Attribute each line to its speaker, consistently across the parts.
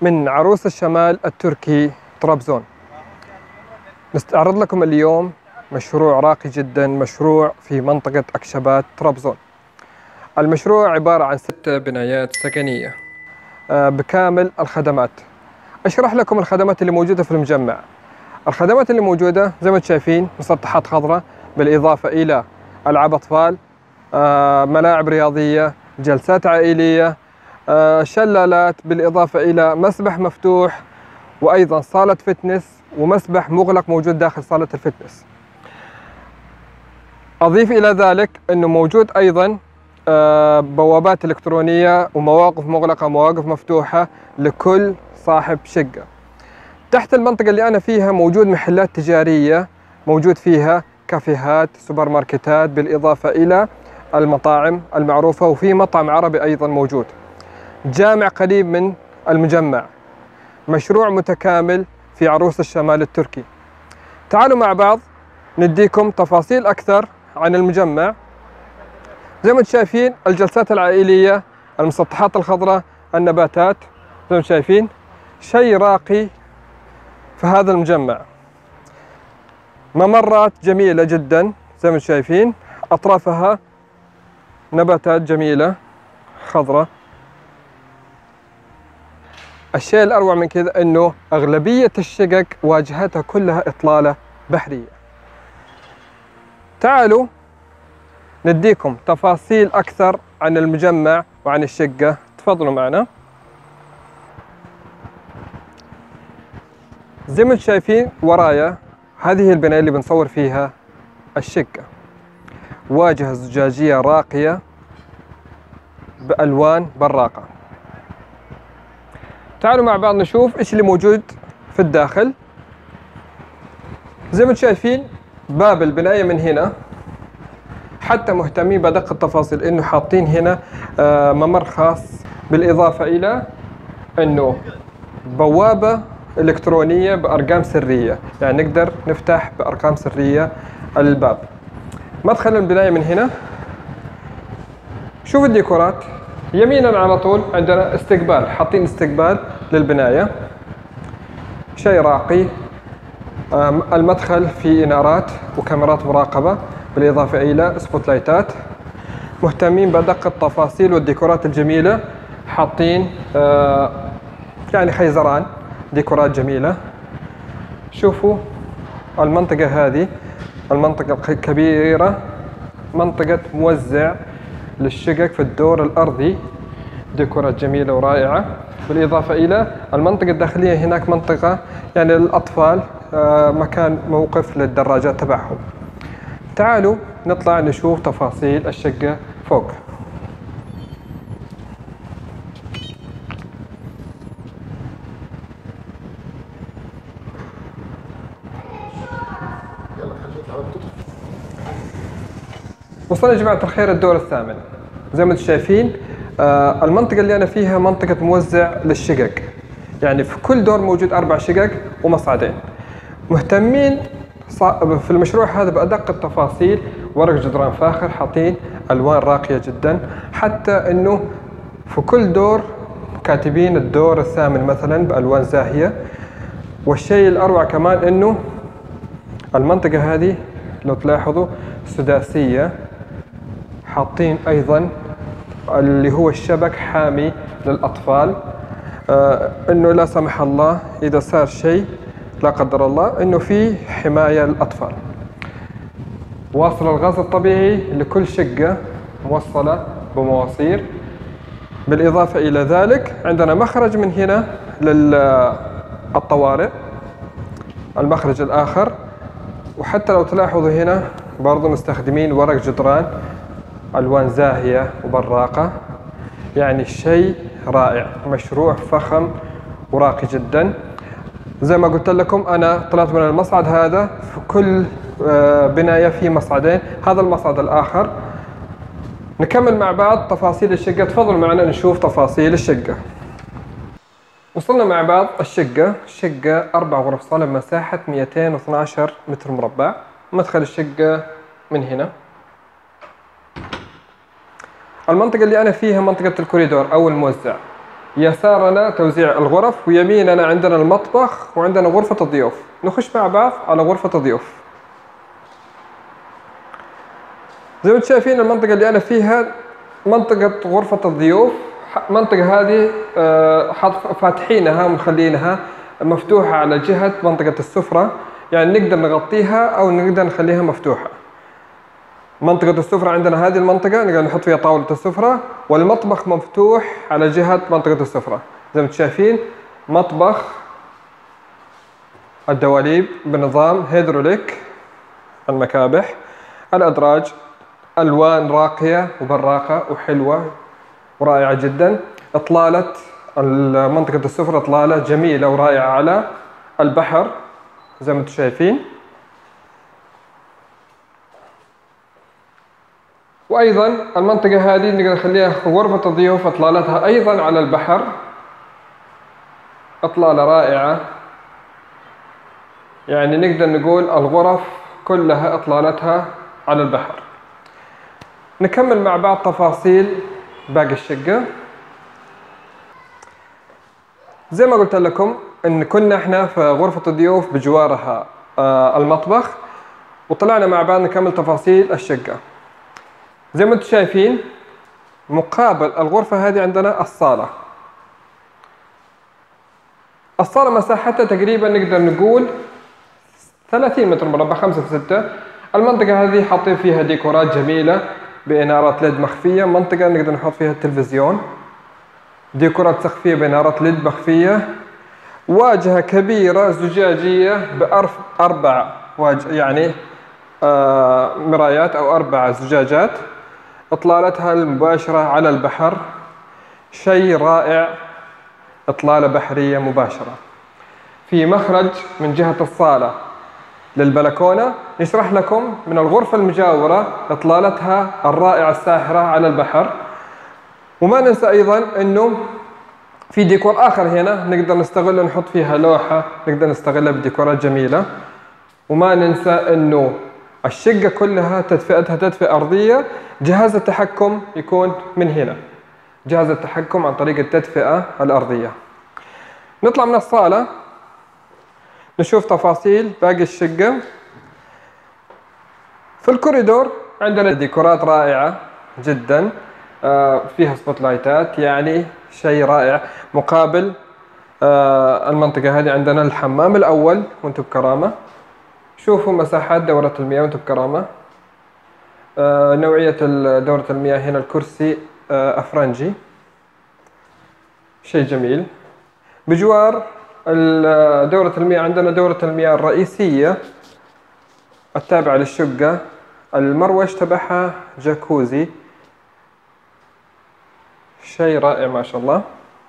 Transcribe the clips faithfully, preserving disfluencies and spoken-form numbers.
Speaker 1: من عروس الشمال التركي طرابزون. نستعرض لكم اليوم مشروع راقي جدا، مشروع في منطقة أكشبات طرابزون. المشروع عبارة عن ست بنايات سكنية بكامل الخدمات. أشرح لكم الخدمات اللي موجودة في المجمع. الخدمات اللي موجودة زي ما انتم شايفين مسطحات خضراء، بالإضافة إلى ألعاب أطفال، ملاعب رياضية، جلسات عائلية، شلالات، بالإضافة إلى مسبح مفتوح، وأيضا صالة فتنس ومسبح مغلق موجود داخل صالة الفتنس. أضيف إلى ذلك أنه موجود أيضا بوابات إلكترونية ومواقف مغلقة ومواقف مفتوحة لكل صاحب شقة. تحت المنطقة اللي أنا فيها موجود محلات تجارية، موجود فيها كافيهات، سوبر ماركتات، بالإضافة إلى المطاعم المعروفة، وفي مطعم عربي أيضا موجود. جامع قريب من المجمع. مشروع متكامل في عروس الشمال التركي. تعالوا مع بعض نديكم تفاصيل أكثر عن المجمع. زي ما انتم شايفين الجلسات العائلية، المسطحات الخضراء، النباتات، زي ما انتم شايفين شيء راقي في هذا المجمع. ممرات جميلة جدا زي ما انتم شايفين، أطرافها نباتات جميلة خضراء. الشيء الأروع من كذا أنه أغلبية الشقق واجهتها كلها إطلالة بحرية. تعالوا نديكم تفاصيل أكثر عن المجمع وعن الشقة. تفضلوا معنا. زي ما انتم شايفين ورايا هذه البناية اللي بنصور فيها الشقة. واجهة زجاجية راقية بألوان براقة. تعالوا مع بعض نشوف ايش اللي موجود في الداخل. زي ما انتم شايفين باب البناية من هنا، حتى مهتمين بدقة التفاصيل انه حاطين هنا ممر خاص، بالإضافة إلى انه بوابة إلكترونية بأرقام سرية، يعني نقدر نفتح بأرقام سرية الباب. مدخل البناية من هنا. شوف الديكورات. يمينا على طول عندنا استقبال، حاطين استقبال للبناية، شيء راقي. المدخل فيه إنارات وكاميرات مراقبة، بالإضافة إلى سبوت لايتات. مهتمين بدقة التفاصيل والديكورات الجميلة، حاطين يعني خيزران، ديكورات جميلة. شوفوا المنطقة هذه، المنطقة الكبيرة، منطقة موزع للشقق في الدور الأرضي، ديكورات جميلة ورائعة. بالإضافة إلى المنطقة الداخلية هناك منطقة يعني للأطفال، مكان موقف للدراجات تبعهم. تعالوا نطلع نشوف تفاصيل الشقة فوق. وصلنا يا جماعة الخير الدور الثامن. زي ما انتم شايفين آه المنطقة اللي أنا فيها منطقة موزع للشقق، يعني في كل دور موجود أربع شقق ومصعدين. مهتمين في المشروع هذا بأدق التفاصيل، ورق جدران فاخر، حاطين ألوان راقية جدا، حتى إنه في كل دور كاتبين الدور الثامن مثلا بألوان زاهية. والشيء الأروع كمان إنه المنطقة هذه لو تلاحظوا سداسية، حاطين أيضا اللي هو الشبك حامي للأطفال، آه إنه لا سمح الله إذا صار شيء لا قدر الله إنه في حماية للأطفال. واصل الغاز الطبيعي لكل شقة، موصلة بمواسير. بالإضافة إلى ذلك عندنا مخرج من هنا للطوارئ، المخرج الآخر. وحتى لو تلاحظوا هنا برضو مستخدمين ورق جدران، ألوان زاهية وبراقة، يعني شيء رائع. مشروع فخم وراقي جدا. زي ما قلت لكم أنا طلعت من المصعد هذا، في كل بناية في مصعدين، هذا المصعد الآخر. نكمل مع بعض تفاصيل الشقة. تفضلوا معنا نشوف تفاصيل الشقة. وصلنا مع بعض الشقة. شقة أربع غرف صالة بمساحة مئتين واثني عشر متر مربع. مدخل الشقة من هنا. المنطقة اللي أنا فيها منطقة الكوريدور أو الموزع. يسارنا توزيع الغرف، ويميننا عندنا المطبخ وعندنا غرفة الضيوف. نخش مع بعض على غرفة الضيوف. زي ما انتم شايفين المنطقة اللي أنا فيها منطقة غرفة الضيوف. المنطقة هذه فاتحينها ومخلينها مفتوحة على جهة منطقة السفرة، يعني نقدر نغطيها أو نقدر نخليها مفتوحة. منطقة السفرة عندنا هذه المنطقة نقدر نحط فيها طاولة السفرة، والمطبخ مفتوح على جهة منطقة السفرة. زي ما انتم شايفين مطبخ الدواليب بنظام هيدروليك، المكابح، الأدراج ألوان راقية وبراقة وحلوة ورائعة جدا. إطلالة منطقة السفرة إطلالة جميلة ورائعة على البحر زي ما انتم شايفين. وأيضا المنطقة هذه نقدر نخليها غرفة الضيوف، إطلالتها أيضا على البحر، إطلالة رائعة. يعني نقدر نقول الغرف كلها إطلالتها على البحر. نكمل مع بعض تفاصيل باقي الشقة. زي ما قلت لكم إن كنا إحنا في غرفة الضيوف بجوارها المطبخ، وطلعنا مع بعض نكمل تفاصيل الشقة. زي ما انتم شايفين مقابل الغرفة هذه عندنا الصالة. الصالة مساحتها تقريبا نقدر نقول ثلاثين متر مربع، خمسة في ستة. المنطقة هذه حاطين فيها ديكورات جميلة بإنارات ليد مخفية، منطقة نقدر نحط فيها التلفزيون، ديكورات سقفية بإنارات ليد مخفية، واجهة كبيرة زجاجية بأربع واجه يعني آه مرايات أو أربع زجاجات، إطلالتها المباشرة على البحر. شيء رائع، إطلالة بحرية مباشرة. في مخرج من جهة الصالة للبلكونة. نشرح لكم من الغرفة المجاورة إطلالتها الرائعة الساحرة على البحر. وما ننسى أيضا أنه في ديكور آخر هنا نقدر نستغله، نحط فيها لوحة نقدر نستغلها بديكورات جميلة. وما ننسى أنه الشقة كلها تدفئتها تدفئة أرضية، جهاز التحكم يكون من هنا، جهاز التحكم عن طريق التدفئة الأرضية. نطلع من الصالة نشوف تفاصيل باقي الشقة. في الكوريدور عندنا ديكورات رائعة جدا، فيها سبوت لايتات، يعني شيء رائع. مقابل المنطقة هذه عندنا الحمام الأول وانتم بكرامة. شوفوا مساحات دورة المياه وانتم بكرامة. آه نوعية دورة المياه هنا الكرسي آه أفرنجي، شيء جميل. بجوار دورة المياه عندنا دورة المياه الرئيسية التابعة للشقة، المروج تبعها جاكوزي، شيء رائع ما شاء الله.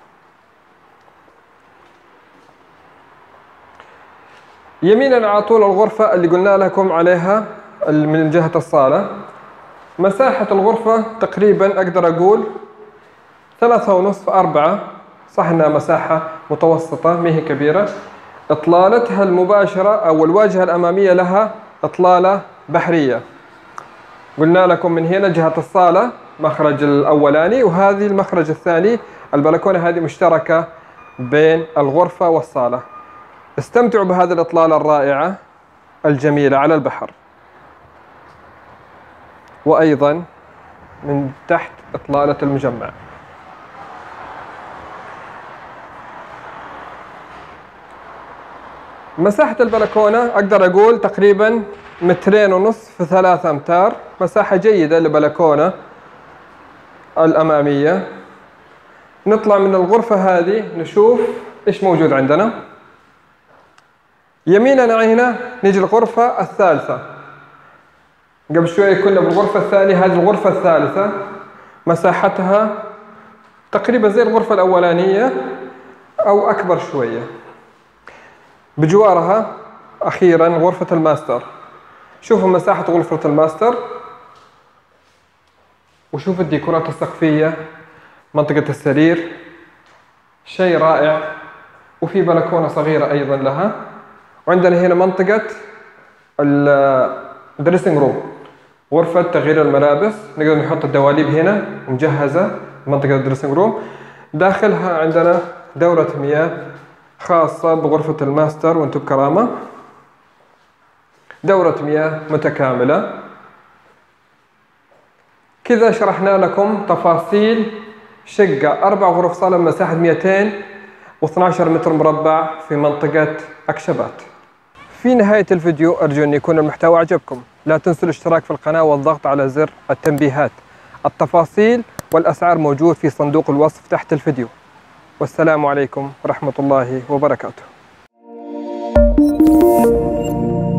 Speaker 1: يمينا على طول الغرفة اللي قلنا لكم عليها من جهة الصالة. مساحة الغرفة تقريبا أقدر أقول ثلاثة ونصف أربعة، صح إنها مساحة متوسطة ما هي كبيرة. إطلالتها المباشرة أو الواجهة الأمامية لها إطلالة بحرية. قلنا لكم من هنا جهة الصالة مخرج الأولاني، وهذه المخرج الثاني. البلكونة هذه مشتركة بين الغرفة والصالة. استمتعوا بهذه الإطلالة الرائعة الجميلة على البحر. وأيضا من تحت إطلالة المجمع. مساحة البلكونة أقدر أقول تقريبا مترين ونصف في ثلاثة أمتار، مساحة جيدة لبلكونة الأمامية. نطلع من الغرفة هذه نشوف إيش موجود عندنا. يميننا هنا نيجي الغرفة الثالثة. قبل شوي كنا بالغرفة الثانية، هذه الغرفة الثالثة مساحتها تقريبا زي الغرفة الأولانية أو أكبر شوية. بجوارها أخيرا غرفة الماستر. شوفوا مساحة غرفة الماستر، وشوفوا الديكورات السقفية، منطقة السرير، شيء رائع. وفي بلكونة صغيرة أيضا لها. وعندنا هنا منطقة الدريسنج روم، غرفة تغيير الملابس. نقدر نحط الدواليب هنا مجهزة منطقة الدريسنج روم. داخلها عندنا دورة مياه خاصة بغرفة الماستر وانتم بكرامة، دورة مياه متكاملة. كذا شرحنا لكم تفاصيل شقة أربع غرف صالة مساحة مئتين واثني عشر متر مربع في منطقة أكشبات. في نهاية الفيديو أرجو أن يكون المحتوى أعجبكم. لا تنسوا الاشتراك في القناة والضغط على زر التنبيهات. التفاصيل والأسعار موجود في صندوق الوصف تحت الفيديو. والسلام عليكم ورحمة الله وبركاته.